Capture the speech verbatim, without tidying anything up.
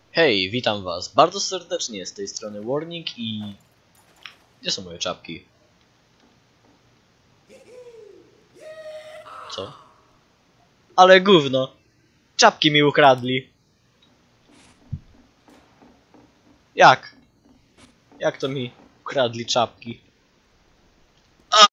Hej, witam was bardzo serdecznie z tej strony Warning i... Gdzie są moje czapki? Co? Ale gówno! Czapki mi ukradli! Jak? Jak to mi ukradli czapki?